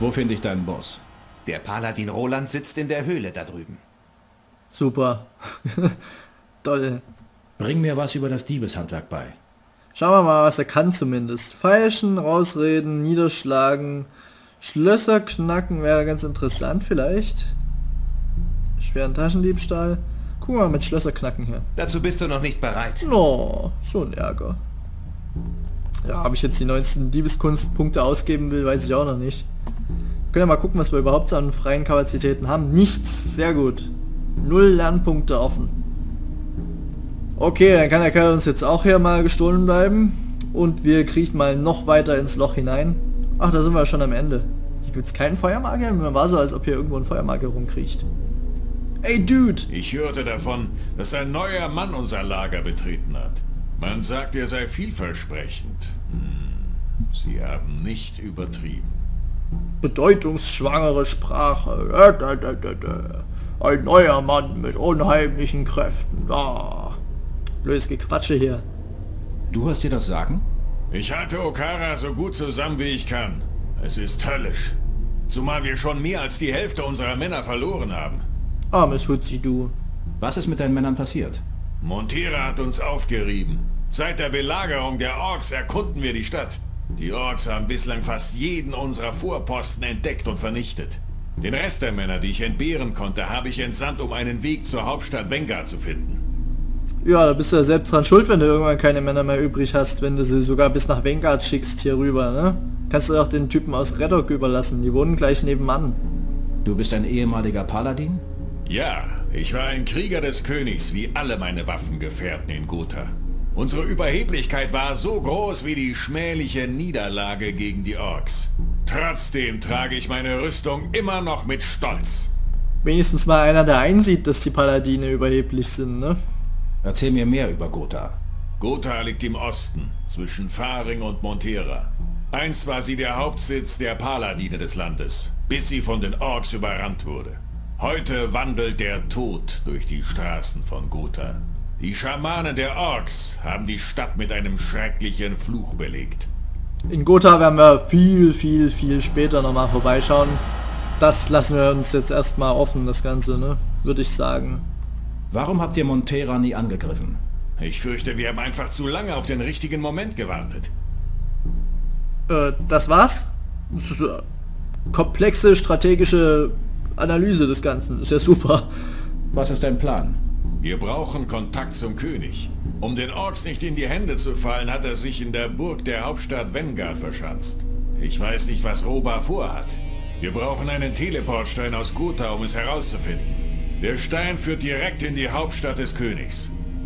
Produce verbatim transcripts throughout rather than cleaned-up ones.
Wo finde ich deinen Boss? Der Paladin Roland sitzt in der Höhle da drüben. Super. Toll. Bring mir was über das Diebeshandwerk bei. Schauen wir mal, was er kann zumindest. Feilschen, rausreden, niederschlagen, Schlösser knacken wäre ganz interessant vielleicht. Schweren Taschendiebstahl. Guck mal mit Schlösser knacken hier. Dazu bist du noch nicht bereit. No, so ein Ärger. Ja, ob ich jetzt die neunzehn Diebeskunstpunkte ausgeben will, weiß ich auch noch nicht. Wir können ja mal gucken, was wir überhaupt so an freien Kapazitäten haben. Nichts, sehr gut. Null Lernpunkte offen. Okay, dann kann der Kerl uns jetzt auch hier mal gestohlen bleiben. Und wir kriechen mal noch weiter ins Loch hinein. Ach, da sind wir schon am Ende. Hier gibt es keinen Feuermagier? Mir war so, als ob hier irgendwo ein Feuermagier rumkriecht. Ey, Dude! Ich hörte davon, dass ein neuer Mann unser Lager betreten hat. Man sagt, er sei vielversprechend. Hm, Sie haben nicht übertrieben. Bedeutungsschwangere Sprache. Ein neuer Mann mit unheimlichen Kräften. Ah. Blödes Gequatsche hier. Du hast dir das Sagen? Ich halte Okara so gut zusammen, wie ich kann. Es ist höllisch. Zumal wir schon mehr als die Hälfte unserer Männer verloren haben. Armes Hutzi, du. Was ist mit deinen Männern passiert? Montera hat uns aufgerieben. Seit der Belagerung der Orks erkunden wir die Stadt. Die Orks haben bislang fast jeden unserer Vorposten entdeckt und vernichtet. Den Rest der Männer, die ich entbehren konnte, habe ich entsandt, um einen Weg zur Hauptstadt Vanguard zu finden. Ja, da bist du ja selbst dran schuld, wenn du irgendwann keine Männer mehr übrig hast, wenn du sie sogar bis nach Vanguard schickst hier rüber, ne? Kannst du auch den Typen aus Redok überlassen, die wohnen gleich nebenan. Du bist ein ehemaliger Paladin? Ja, ich war ein Krieger des Königs, wie alle meine Waffengefährten in Gotha. Unsere Überheblichkeit war so groß wie die schmähliche Niederlage gegen die Orks. Trotzdem trage ich meine Rüstung immer noch mit Stolz. Wenigstens mal einer, der einsieht, dass die Paladine überheblich sind, ne? Erzähl mir mehr über Gotha. Gotha liegt im Osten, zwischen Faring und Montera. Einst war sie der Hauptsitz der Paladine des Landes, bis sie von den Orks überrannt wurde. Heute wandelt der Tod durch die Straßen von Gotha. Die Schamanen der Orks haben die Stadt mit einem schrecklichen Fluch belegt. In Gotha werden wir viel, viel, viel später nochmal vorbeischauen. Das lassen wir uns jetzt erstmal offen, das Ganze, ne? Würde ich sagen. Warum habt ihr Montera nie angegriffen? Ich fürchte, wir haben einfach zu lange auf den richtigen Moment gewartet. Äh, das war's? Das ist eine komplexe strategische Analyse des Ganzen. Ist ja super. Was ist dein Plan? Wir brauchen Kontakt zum König. Um den Orks nicht in die Hände zu fallen, hat er sich in der Burg der Hauptstadt Vanguard verschanzt. Ich weiß nicht, was Roba vorhat. Wir brauchen einen Teleportstein aus Gotha, um es herauszufinden. Der Stein führt direkt in die Hauptstadt des Königs.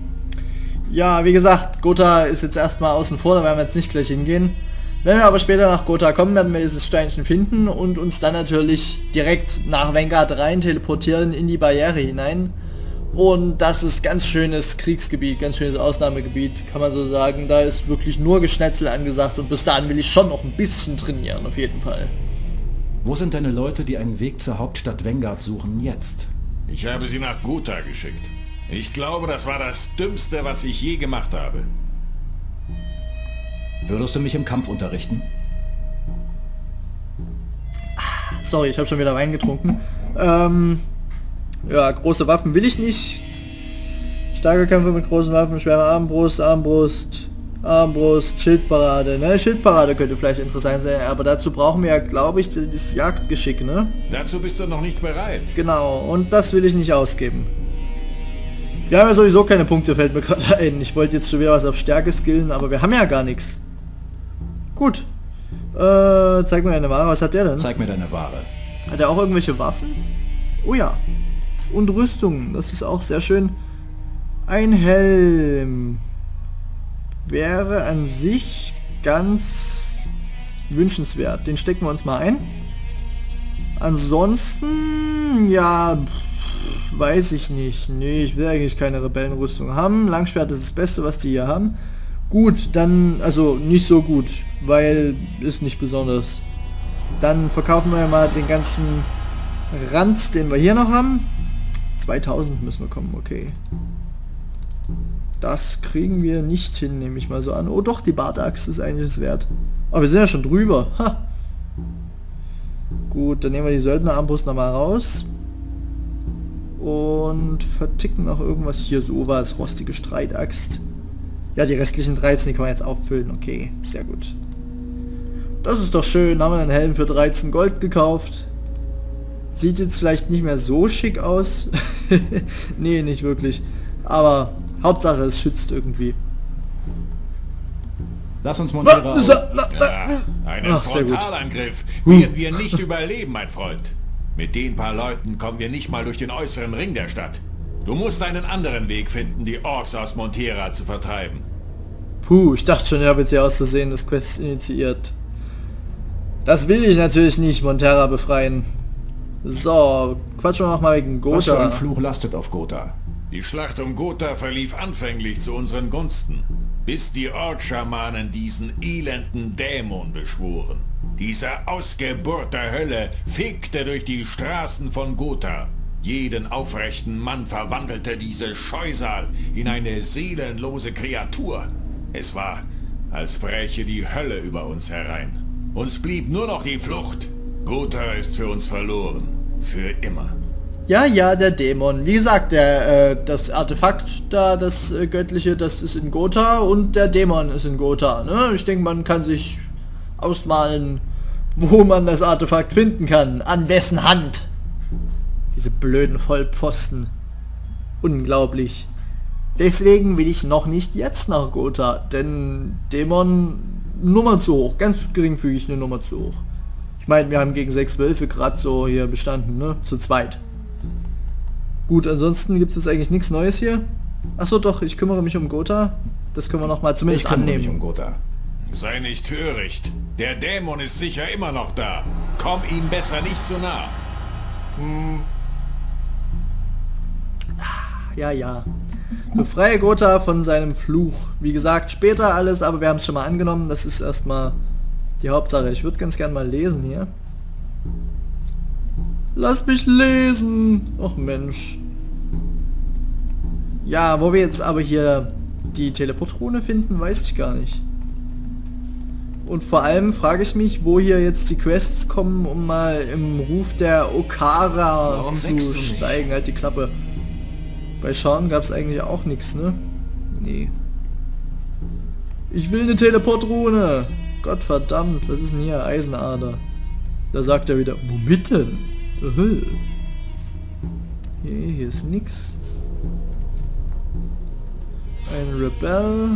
Ja, wie gesagt, Gotha ist jetzt erstmal außen vor, da werden wir jetzt nicht gleich hingehen. Wenn wir aber später nach Gotha kommen, werden wir dieses Steinchen finden und uns dann natürlich direkt nach Vanguard rein teleportieren in die Barriere hinein. Und das ist ganz schönes Kriegsgebiet, ganz schönes Ausnahmegebiet, kann man so sagen. Da ist wirklich nur Geschnetzel angesagt und bis dahin will ich schon noch ein bisschen trainieren, auf jeden Fall. Wo sind deine Leute, die einen Weg zur Hauptstadt Vanguard suchen, jetzt? Ich habe sie nach Gotha geschickt. Ich glaube, das war das Dümmste, was ich je gemacht habe. Würdest du mich im Kampf unterrichten? Sorry, ich habe schon wieder Wein getrunken. Ähm, ja, große Waffen will ich nicht. Starke Kämpfe mit großen Waffen, schwere Armbrust, Armbrust, Armbrust, Schildparade. Ne, Schildparade könnte vielleicht interessant sein, aber dazu brauchen wir ja, glaube ich, das Jagdgeschick, ne? Dazu bist du noch nicht bereit. Genau, und das will ich nicht ausgeben. Wir haben ja sowieso keine Punkte, fällt mir gerade ein. Ich wollte jetzt schon wieder was auf Stärke skillen, aber wir haben ja gar nichts. Gut. Äh, zeig mir deine Ware. Was hat der denn? Zeig mir deine Ware. Hat er auch irgendwelche Waffen? Oh ja. Und Rüstung. Das ist auch sehr schön. Ein Helm. Wäre an sich ganz wünschenswert. Den stecken wir uns mal ein. Ansonsten, ja, pff, weiß ich nicht. Nee, ich will eigentlich keine Rebellenrüstung haben. Langschwert ist das Beste, was die hier haben. Gut, dann, also nicht so gut, weil ist nicht besonders. Dann verkaufen wir mal den ganzen Ranz, den wir hier noch haben. zweitausend müssen wir kommen, okay. Das kriegen wir nicht hin, nehme ich mal so an. Oh doch, die Bartaxt ist eigentlich das wert. Aber wir sind ja schon drüber. Ha. Gut, dann nehmen wir die Söldnerarmbrust nochmal raus. Und verticken noch irgendwas. Hier sowas, rostige Streitaxt. Ja, die restlichen dreizehn, die können wir jetzt auffüllen. Okay, sehr gut. Das ist doch schön. Haben wir einen Helm für dreizehn Gold gekauft. Sieht jetzt vielleicht nicht mehr so schick aus. Nee, nicht wirklich. Aber Hauptsache, es schützt irgendwie. Lass uns Montera auf. Ja, einen Ach, sehr gut. Frontalangriff werden wir nicht überleben, mein Freund. Mit den paar Leuten kommen wir nicht mal durch den äußeren Ring der Stadt. Du musst einen anderen Weg finden, die Orks aus Montera zu vertreiben. Puh, ich dachte schon, ich habe jetzt hier auszusehen das Quest initiiert. Das will ich natürlich nicht, Montera befreien. So, quatschen wir noch mal wegen Was für ein Gotha. Fluch lastet auf Gotha? Die Schlacht um Gotha verlief anfänglich zu unseren Gunsten, bis die Ork-Schamanen diesen elenden Dämon beschworen. Dieser Ausgeburt der Hölle fegte durch die Straßen von Gotha. Jeden aufrechten Mann verwandelte diese Scheusal in eine seelenlose Kreatur. Es war, als bräche die Hölle über uns herein. Uns blieb nur noch die Flucht. Gotha ist für uns verloren. Für immer. Ja, ja, der Dämon. Wie gesagt, der, äh, das Artefakt da, das äh, Göttliche, das ist in Gotha und der Dämon ist in Gotha. Ne? Ich denke, man kann sich ausmalen, wo man das Artefakt finden kann. An wessen Hand. Diese blöden Vollpfosten. Unglaublich. Deswegen will ich noch nicht jetzt nach Gotha, denn Dämon Nummer zu hoch. Ganz geringfügig eine Nummer zu hoch. Ich meine, wir haben gegen sechs Wölfe gerade so hier bestanden, ne? Zu zweit. Gut, ansonsten gibt es jetzt eigentlich nichts Neues hier. Achso, doch, ich kümmere mich um Gotha. Das können wir noch mal zumindest Ich kümmere mich annehmen. um Gotha. Sei nicht töricht. Der Dämon ist sicher immer noch da. Komm ihm besser nicht zu nah. Ja, ja. Befreie Gotha von seinem Fluch. Wie gesagt, später alles, aber wir haben es schon mal angenommen. Das ist erstmal die Hauptsache. Ich würde ganz gern mal lesen hier. Lass mich lesen! Och Mensch. Ja, wo wir jetzt aber hier die Teleportrune finden, weiß ich gar nicht. Und vor allem frage ich mich, wo hier jetzt die Quests kommen, um mal im Ruf der Okara Warum zu wächst du nicht? steigen. Halt die Klappe. Bei Sean gab es eigentlich auch nichts, ne? Nee. Ich will eine Teleportrune! Gott verdammt, was ist denn hier? Eisenader. Da sagt er wieder, womit denn? Öhö. Hier, hier ist nix. Ein Rebell.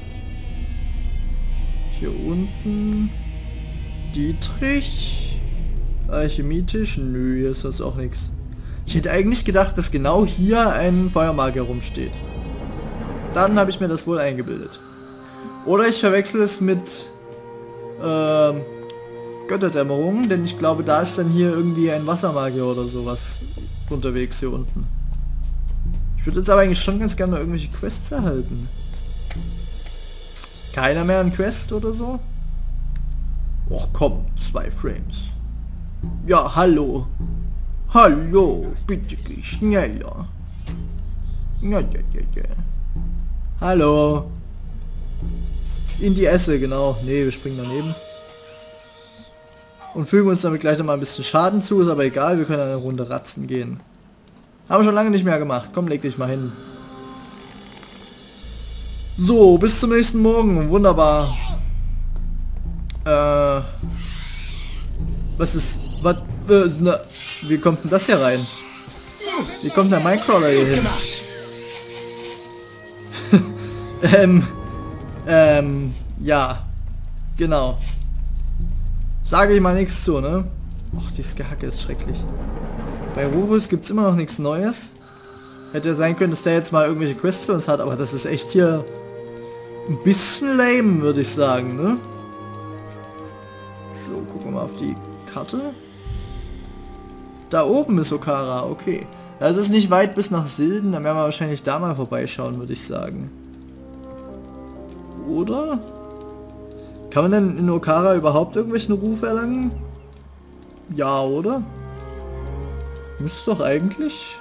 Hier unten. Dietrich. Alchemietisch. Nö, hier ist sonst auch nichts. Ich hätte eigentlich gedacht, dass genau hier ein Feuermagier rumsteht. Dann habe ich mir das wohl eingebildet. Oder ich verwechsel es mit ähm, Götterdämmerung, denn ich glaube, da ist dann hier irgendwie ein Wassermagier oder sowas unterwegs hier unten. Ich würde jetzt aber eigentlich schon ganz gerne mal irgendwelche Quests erhalten. Keiner mehr ein Quest oder so? Och komm, zwei Frames. Ja, hallo. Hallo, bitte geh schneller. Ja, ja, ja, ja. Hallo. In die Esse, genau. Ne, wir springen daneben. Und fügen uns damit gleich noch mal ein bisschen Schaden zu, ist aber egal, wir können eine Runde Ratzen gehen. Haben wir schon lange nicht mehr gemacht. Komm, leg dich mal hin. So, bis zum nächsten Morgen. Wunderbar. Äh. Was ist. Was. Äh, na, wie kommt denn das hier rein? Wie kommt der Minecrawler hier hin? ähm. Ähm. Ja. Genau. Sage ich mal nichts zu, ne? Och, dieses Gehacke ist schrecklich. Bei Rufus gibt es immer noch nichts Neues. Hätte ja sein können, dass der jetzt mal irgendwelche Quests für uns hat, aber das ist echt hier ein bisschen lame, würde ich sagen, ne? So, gucken wir mal auf die Karte. Da oben ist Okara, okay. Das ist nicht weit bis nach Silden, dann werden wir wahrscheinlich da mal vorbeischauen, würde ich sagen. Oder? Kann man denn in Okara überhaupt irgendwelchen Ruf erlangen? Ja, oder? Müsste doch eigentlich.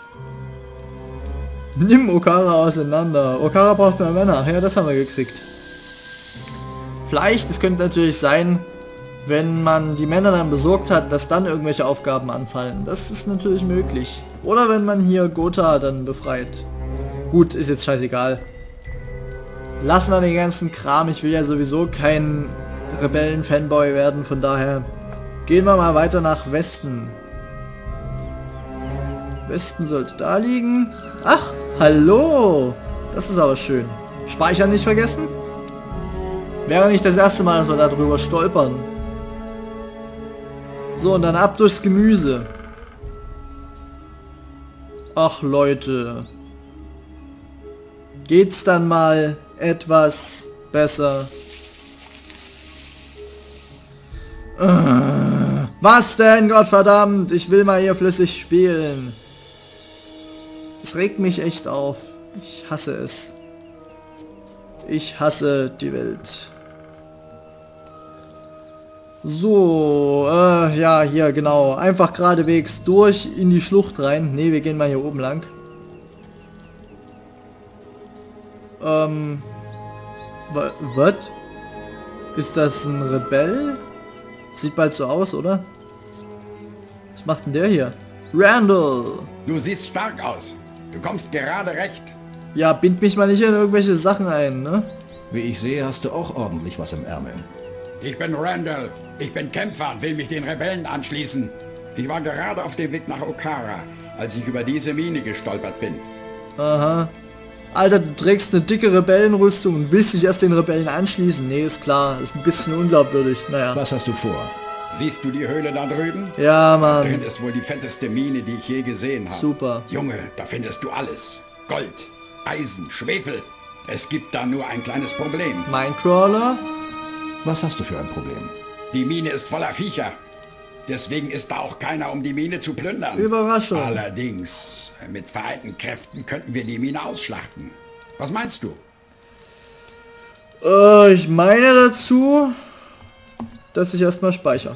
Nimm Okara auseinander. Okara braucht mehr Männer. Ja, das haben wir gekriegt. Vielleicht, es könnte natürlich sein, wenn man die Männer dann besorgt hat, dass dann irgendwelche Aufgaben anfallen. Das ist natürlich möglich. Oder wenn man hier Gotha dann befreit. Gut, ist jetzt scheißegal. Lassen wir den ganzen Kram. Ich will ja sowieso kein Rebellen-Fanboy werden, von daher gehen wir mal weiter nach Westen. Westen sollte da liegen. Ach, hallo! Das ist aber schön. Speichern nicht vergessen? Wäre nicht das erste Mal, dass wir darüber stolpern. So, und dann ab durchs Gemüse. Ach Leute. Geht's dann mal etwas besser? Äh, was denn, Gottverdammt? Ich will mal hier flüssig spielen. Es regt mich echt auf. Ich hasse es. Ich hasse die Welt. So, äh, ja, hier, genau. Einfach geradewegs durch in die Schlucht rein. Ne, wir gehen mal hier oben lang. Ähm, was? Ist das ein Rebell? Sieht bald so aus, oder? Was macht denn der hier? Randall! Du siehst stark aus. Du kommst gerade recht. Ja, bind mich mal nicht in irgendwelche Sachen ein, ne? Wie ich sehe, hast du auch ordentlich was im Ärmel. Ich bin Randall. Ich bin Kämpfer und will mich den Rebellen anschließen. Ich war gerade auf dem Weg nach Okara, als ich über diese Mine gestolpert bin. Aha. Alter, du trägst eine dicke Rebellenrüstung und willst dich erst den Rebellen anschließen? Nee, ist klar. Ist ein bisschen unglaubwürdig. Naja. Was hast du vor? Siehst du die Höhle da drüben? Ja, Mann. Drin ist wohl die fetteste Mine, die ich je gesehen habe. Super. Junge, da findest du alles. Gold, Eisen, Schwefel. Es gibt da nur ein kleines Problem. Minecrawler? Was hast du für ein Problem? Die Mine ist voller Viecher. Deswegen ist da auch keiner, um die Mine zu plündern. Überraschung. Allerdings, mit vereinten Kräften könnten wir die Mine ausschlachten. Was meinst du? Äh, ich meine dazu, dass ich erstmal speichere.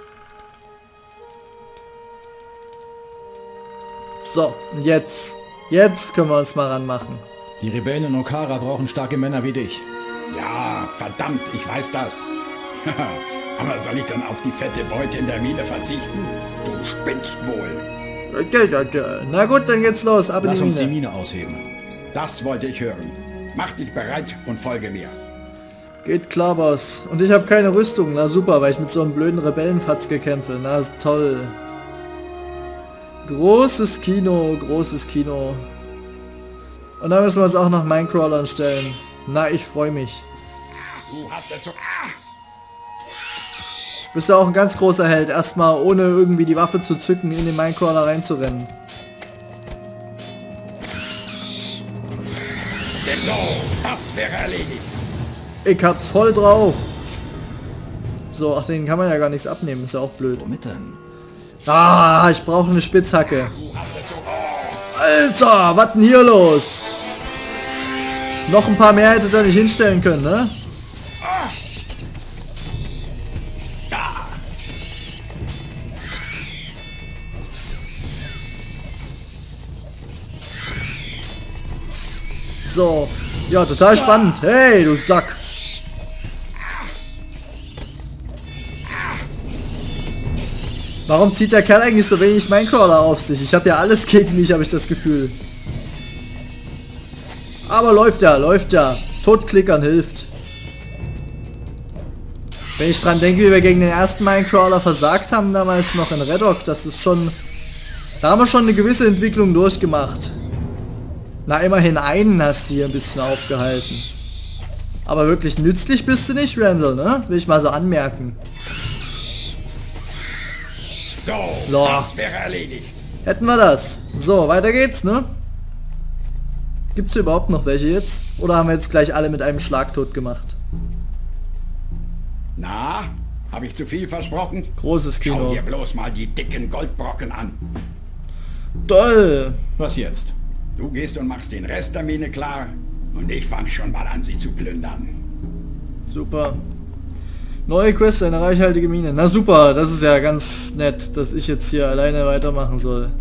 So, jetzt. Jetzt können wir uns mal ranmachen. Die Rebellen in Okara brauchen starke Männer wie dich. Ja, verdammt, ich weiß das. Aber soll ich dann auf die fette Beute in der Mine verzichten? Du spinnst wohl. Na gut, dann geht's los. Ab in Lass die uns die Mine. Mine ausheben. Das wollte ich hören. Mach dich bereit und folge mir. Geht klar, Boss. Und ich habe keine Rüstung. Na super, weil ich mit so einem blöden Rebellenfatz kämpfe. Na toll. Großes Kino, großes Kino. Und dann müssen wir uns auch noch Minecrawlern stellen. Na, ich freue mich. Du hast es so... Ah! Bist ja auch ein ganz großer Held. Erstmal ohne irgendwie die Waffe zu zücken in den Minecrawler reinzurennen. Genau, das wäre erledigt. Ich hab's voll drauf. So, ach, den kann man ja gar nichts abnehmen. Ist ja auch blöd. Womit denn? Ah, ich brauche eine Spitzhacke. Alter, was denn hier los? Noch ein paar mehr hättet ihr nicht hinstellen können, ne? So. Ja, total spannend. Hey, du Sack. Warum zieht der Kerl eigentlich so wenig Minecrawler auf sich? Ich habe ja alles gegen mich, habe ich das Gefühl. Aber läuft ja, läuft ja. Totklickern hilft. Wenn ich dran denke, wie wir gegen den ersten Minecrawler versagt haben, damals noch in Reddock, das ist schon... Da haben wir schon eine gewisse Entwicklung durchgemacht. Na, immerhin einen hast du hier ein bisschen aufgehalten. Aber wirklich nützlich bist du nicht, Randall, ne? Will ich mal so anmerken. So, So. das wäre erledigt. Hätten wir das. So, weiter geht's, ne? Gibt's hier überhaupt noch welche jetzt? Oder haben wir jetzt gleich alle mit einem Schlag tot gemacht? Na, habe ich zu viel versprochen? Großes Schau Kino. dir bloß mal die dicken Goldbrocken an. Toll. Was jetzt? Du gehst und machst den Rest der Mine klar und ich fange schon mal an, sie zu plündern. Super. Neue Quest, eine reichhaltige Mine. Na super, das ist ja ganz nett, dass ich jetzt hier alleine weitermachen soll.